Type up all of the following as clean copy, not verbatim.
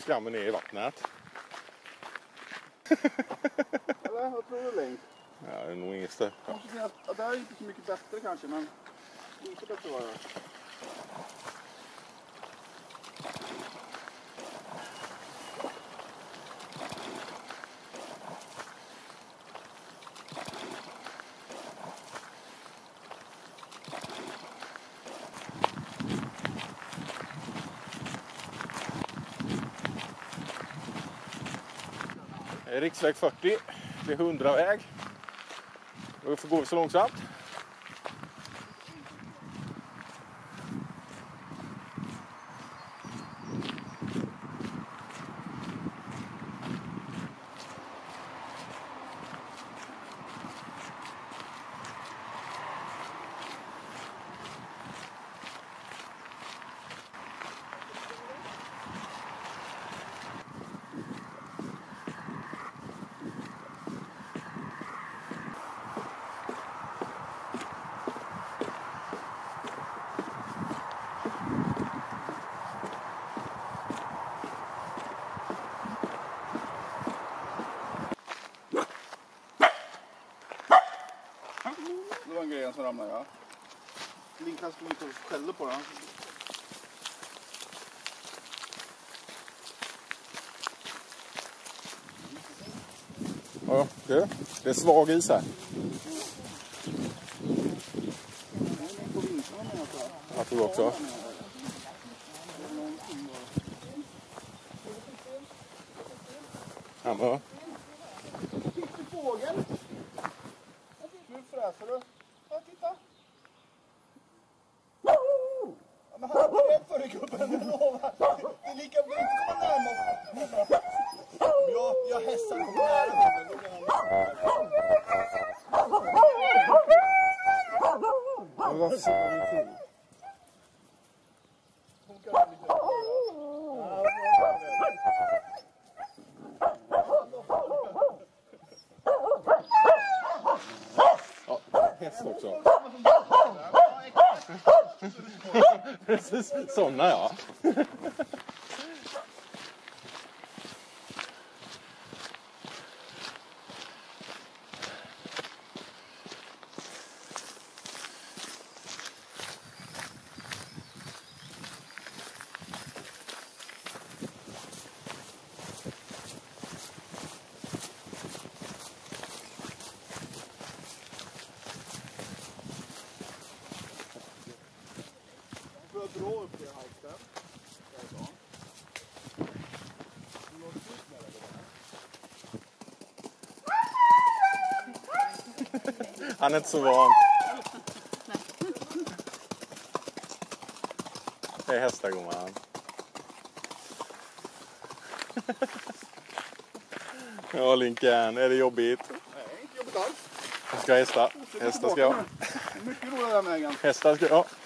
skrammer ner i vattnet. Eller vad tror du, Link? Ja, det är nog inget större. Det här är inte så mycket bättre kanske, men lite bättre var det. Riksväg 40, det är 100-väg. Och vi får gå så långsamt. Det var en grej som ramlade, ja. Link kan stå lite och skälla på den. Ja, det är svag is här. Jag tror också. Ja, men. Fick du fågel? Nu fräser du. Ja, titta. Ja, men han är beredd för dig, gubben. Jag lovar. Det är lika bra att komma närmare. Jag hästar på nära. Men varför sitter ni till? Ja, häst också. Precis, sådana ja. Får jag dra upp det halsen? Han är inte så van. Det är hästar, gumman. Ja, Linken, är det jobbigt? Nej, inte jobbigt alls. Jag ska hästa. Hästar ska jag. Mycket roligt där med vägen. Hästar ska jag.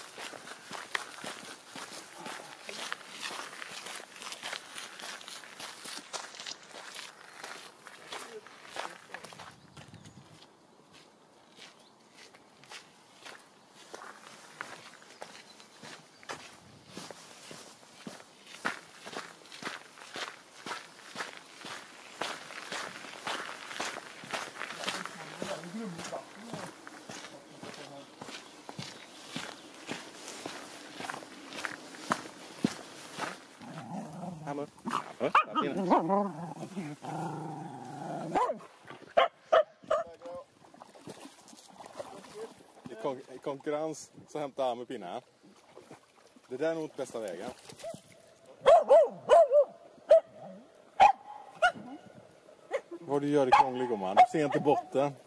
I konkurrens så hämtar han med pinnen. Det där är nog inte bästa vägen. Vad du gör i krånglig, gumman. Du ser inte botten.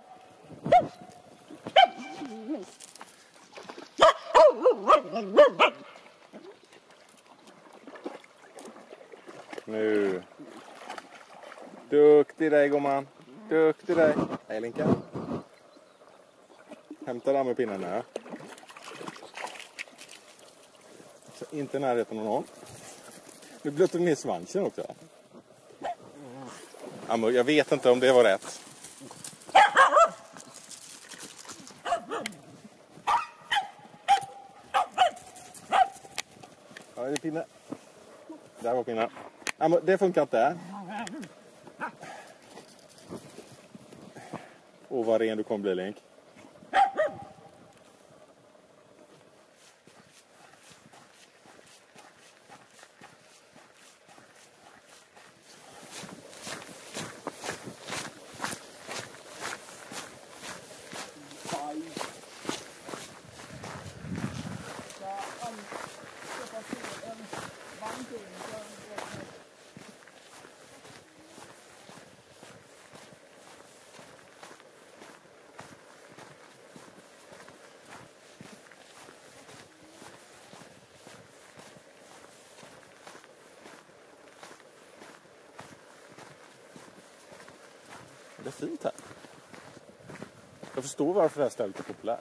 Nu. Duktig dig, gumman. Duktig dig. Hej, Linka. Hämta där med pinnen nu. Så inte i närheten av någon. Nu blöter du ner svansen också. Ja, men jag vet inte om det var rätt. Ja, det är pinne. Där var pinnen. Ja, men det funkar inte. Åh, vad ren du kommer bli, Link. Det är fint här. Jag förstår varför det här stället är populärt.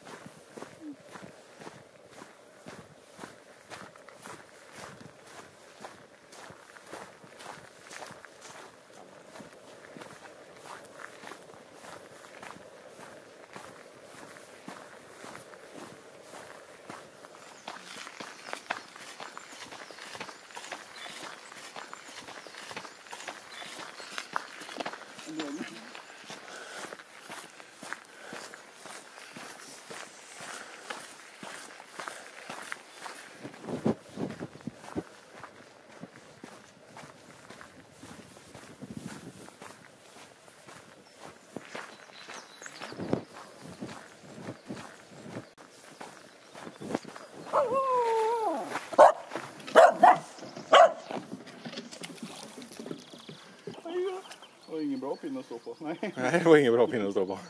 Det var ingen bra pinne att stå på. Nej, det var ingen bra pinne att stå på.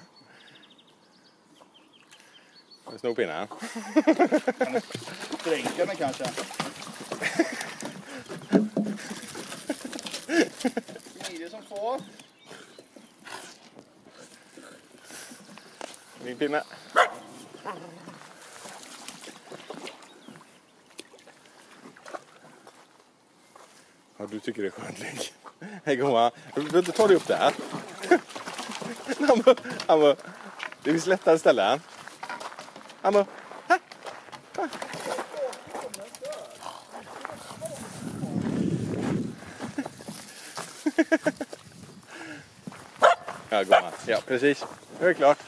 Snor pinnen. Dränka mig kanske. Smidig som får. Min pinne. Ja, du tycker det är skönt, Link. Hej gumman, du behöver inte ta dig upp där. Det finns lättare ställen. Ammo. Ja, gumman. Ja, precis. Nu är det klart.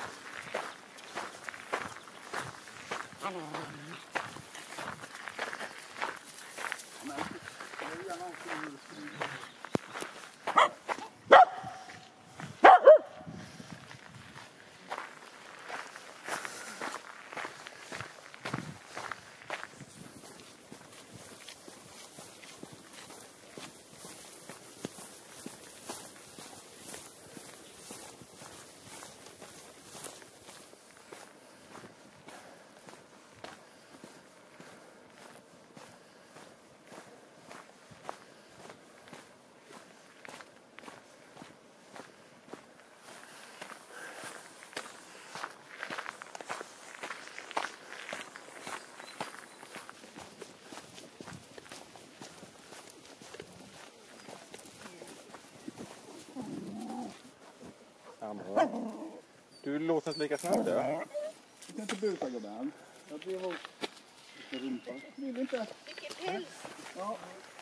Du låter inte lika snabbt, ja? Jag kan inte busa gubben. Jag blir ihåg rumpan. Vill inte. Vilken päls! Ja.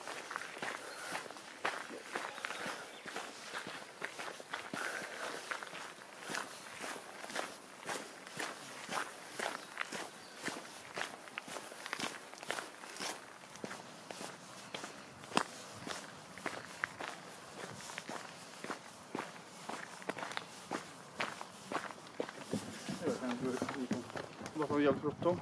Varför har vi jävligt bråttom?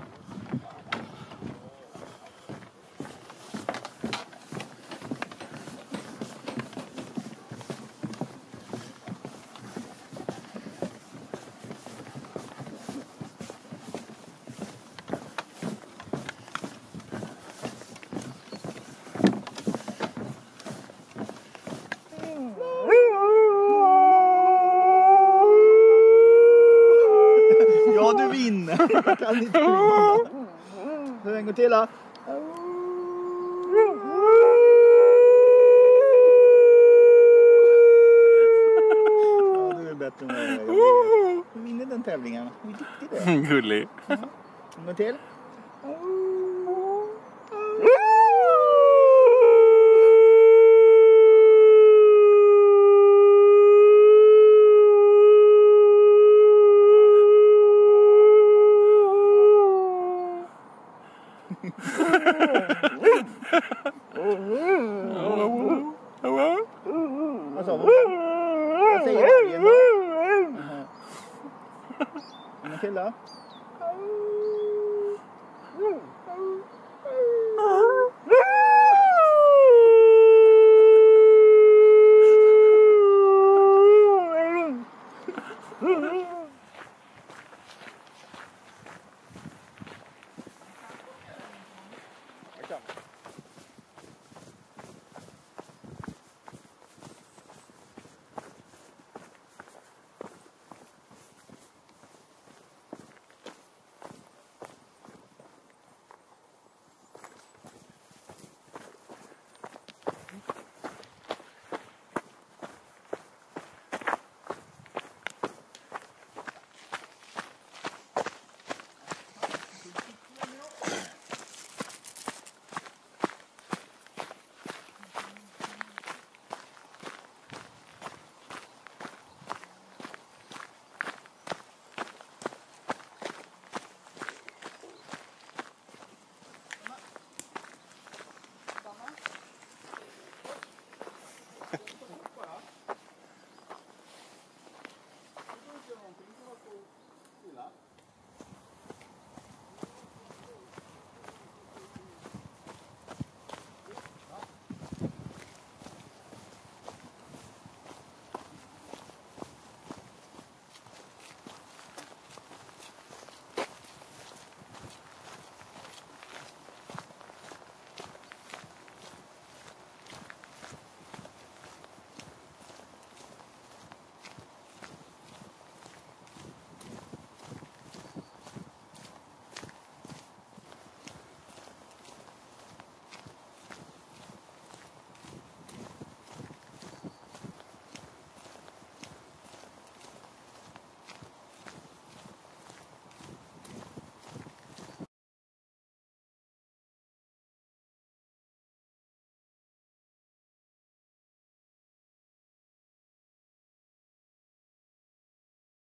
Ja, du vinner. Jag kan inte vinna. Hur en gång till då? Ja, du är bättre än mig. Du vinner den tävlingen. Hur duktig du är. Gullig. En gång till. Vad sa du? Vad säger älgen då? Killar?